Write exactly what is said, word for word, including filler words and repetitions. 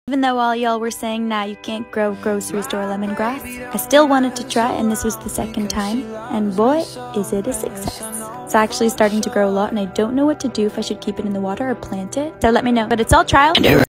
Even though all y'all were saying, nah, you can't grow grocery store lemongrass, I still wanted to try, and this was the second time, and boy, is it a success. It's actually starting to grow a lot, and I don't know what to do, if I should keep it in the water or plant it, so let me know. But it's all trial and error.